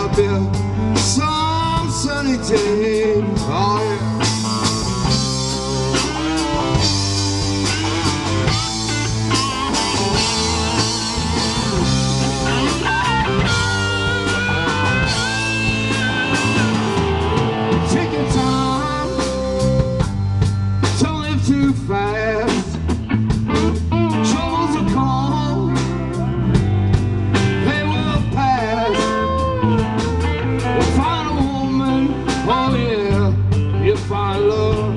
gonna be some sunny day. Oh yeah. Taking time, don't live too fast. Troubles will come, they will pass. You'll find a woman, oh yeah, you'll find love.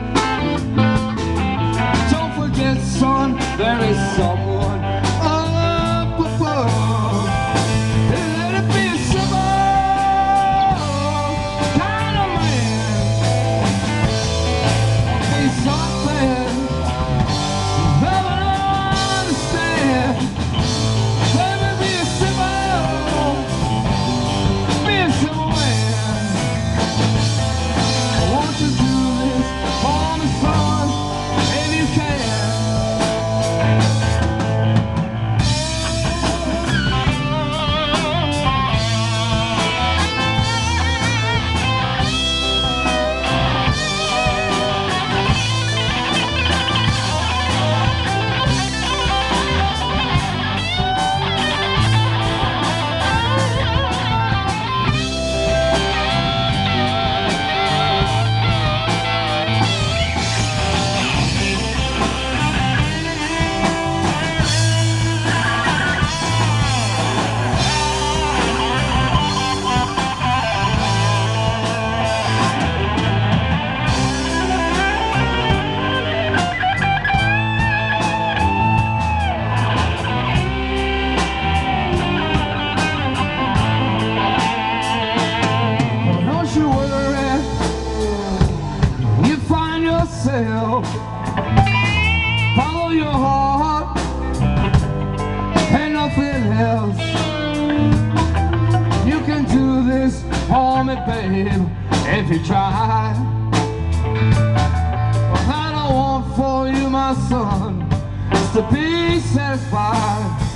Don't forget, son, there is someone up above. Let it be a simple kind of man. Be something never understand. Let me be a simple man. I want you to do this for me, son, if you can. Don't you worry, you find yourself. Follow your heart and nothing else. You can do this for me, babe, if you try. All I want for you, my son, is to be satisfied.